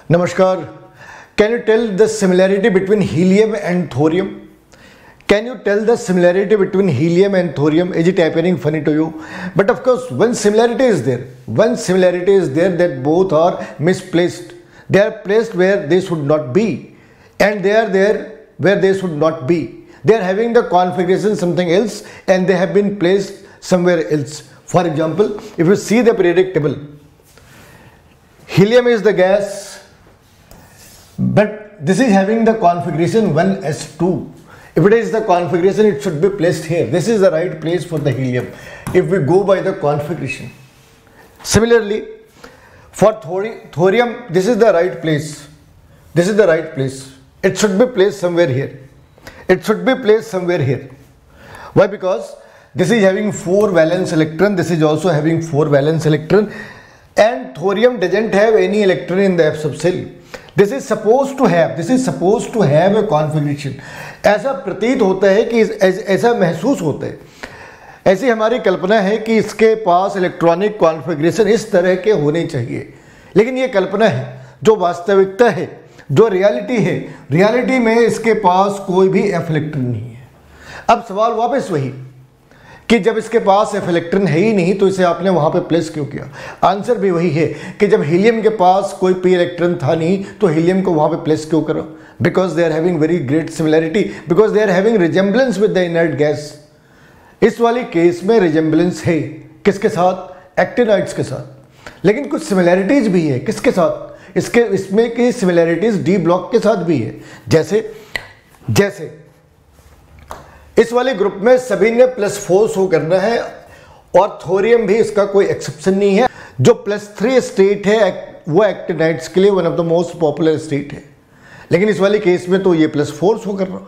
Namaskar. Can you tell the similarity between helium and thorium? Can you tell the similarity between helium and thorium? Is it appearing funny to you? But of course, one similarity is there. One similarity is there that both are misplaced. They are placed where they should not be, and they are there where they should not be. They are having the configuration something else, and they have been placed somewhere else. For example, if you see the periodic table, helium is the gas, but this is having the configuration 1s2. If it is the configuration, it should be placed here. This is the right place for the helium if we go by the configuration. Similarly, for thorium, this is the right place. This is the right place. It should be placed somewhere here. It should be placed somewhere here. Why? Because this is having 4 valence electron. This is also having 4 valence electron. And thorium doesn't have any electron in the f subshell. This is supposed to have a configuration. ऐसा प्रतीत होता है कि ऐसा महसूस होता है, ऐसी हमारी कल्पना है कि इसके पास इलेक्ट्रॉनिक कॉन्फ़िगरेशन इस तरह के होने चाहिए, लेकिन ये कल्पना है। जो वास्तविकता है, जो रियलिटी है, रियलिटी में इसके पास कोई भी एफ इलेक्ट्रॉन नहीं है। अब सवाल वापस वही कि जब इसके पास एफ इलेक्ट्रॉन है ही नहीं तो इसे आपने वहां पे प्लेस क्यों किया? आंसर भी वही है कि जब हीलियम के पास कोई पी इलेक्ट्रॉन था नहीं तो हीलियम को वहां पे प्लेस क्यों करो? Because they are having very great similarity, because they are having resemblance with the inert gas. इस वाली केस में रिजेम्बलेंस है किसके साथ? एक्टिनाइड्स के साथ। लेकिन कुछ सिमिलैरिटीज भी है किसके साथ? इसमें की सिमिलैरिटीज डी ब्लॉक के साथ भी है। जैसे इस वाले ग्रुप में सभी ने +4 शो करना है और थोरियम भी इसका कोई एक्सेप्शन नहीं है। जो +3 स्टेट है वो एक्टिनाइड्स के लिए one of the most popular state है, लेकिन इस वाले केस में तो ये +4 शो कर रहा।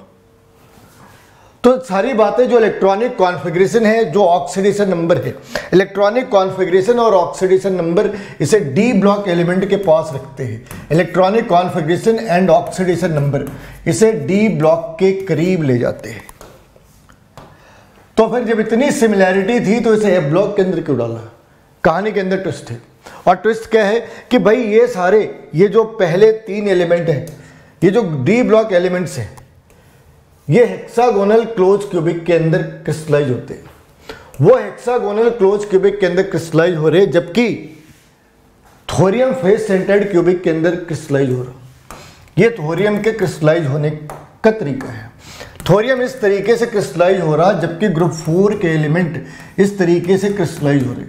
तो सारी बातें जो इलेक्ट्रॉनिक कॉन्फ़िगरेशन है, जो ऑक्सीडेशन नंबर है, इलेक्ट्रॉनिक कॉन्फ़िगरेशन और ऑक्सीडेशन नंबर इसे डी ब्लॉक एलिमेंट के पास रखते हैं। Electronic configuration and oxidation number इसे डी ब्लॉक के करीब ले जाते हैं। तो फिर जब इतनी सिमिलैरिटी थी तो इसे एफ ब्लॉक के अंदर क्यों डाला? कहानी के अंदर ट्विस्ट है, और ट्विस्ट क्या है कि भाई ये जो पहले 3 एलिमेंट हैं, ये जो डी ब्लॉक एलिमेंट्स हैं, ये हेक्सागोनल क्लोज क्यूबिक के अंदर क्रिस्टलाइज होते हैं। वो हेक्सागोनल क्लोज क्यूबिक के अंदर क्रिस्टलाइज हो रहे, जबकि थोरियम फेस सेंटर्ड क्यूबिक के अंदर क्रिस्टलाइज हो रहा। ये थोरियम के क्रिस्टलाइज होने का तरीका है। थोरियम इस तरीके से क्रिस्टलाइज हो रहा, जबकि ग्रुप 4 के एलिमेंट इस तरीके से क्रिस्टलाइज हो रहे।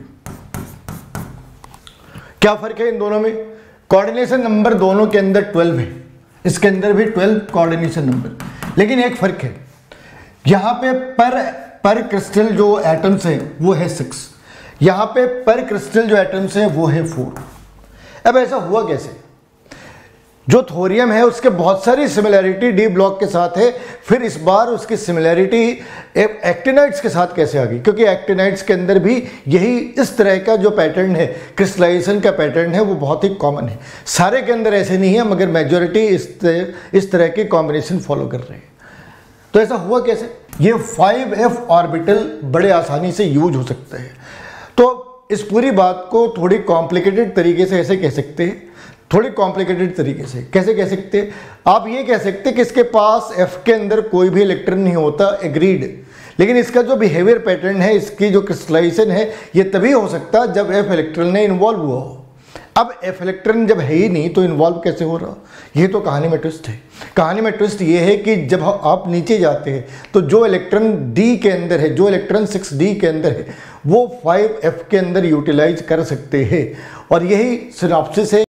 क्या फर्क है इन दोनों में? कोऑर्डिनेशन नंबर दोनों के अंदर 12 है, इसके अंदर भी 12 कोऑर्डिनेशन नंबर, लेकिन एक फर्क है, यहां पे पर क्रिस्टल जो एटम्स है वो है 6, यहां पे पर क्रिस्टल जो एटम्स है वो है 4। अब ऐसा हुआ कैसे? जो थोरियम है उसके बहुत सारी सिमिलैरिटी डी ब्लॉक के साथ है, फिर इस बार उसकी सिमिलैरिटी एक्टिनाइड्स के साथ कैसे आ गई? क्योंकि एक्टिनाइड्स के अंदर भी यही इस तरह का जो पैटर्न है, क्रिस्टलाइजेशन का पैटर्न है, वो बहुत ही कॉमन है। सारे के अंदर ऐसे नहीं है, मगर मेजॉरिटी इस तरह की कॉम्बिनेशन फॉलो कर रहे हैं। तो ऐसा हुआ कैसे? ये 5f ऑर्बिटल बड़े आसानी से यूज हो सकता है। तो इस पूरी बात को थोड़ी कॉम्प्लिकेटेड तरीके से ऐसे कह सकते हैं, थोड़ी कॉम्प्लिकेटेड तरीके से कैसे कह सकते हैं? आप ये कह सकते हैं कि इसके पास F के अंदर कोई भी इलेक्ट्रॉन नहीं होता, एग्रीड, लेकिन इसका जो बिहेवियर पैटर्न है, इसकी जो क्रिस्टलाइजेशन है, ये तभी हो सकता जब F इलेक्ट्रॉन ने इन्वॉल्व हुआ हो। अब F इलेक्ट्रॉन जब है ही नहीं तो इन्वॉल्व कैसे हो रहा? ये तो कहानी में ट्विस्ट है। कहानी में ट्विस्ट ये है कि जब आप नीचे जाते हैं तो जो इलेक्ट्रॉन D के अंदर है, जो इलेक्ट्रॉन 6D के अंदर है, वो 5F के अंदर यूटिलाइज कर सकते हैं, और यही सिनॉप्सिस है।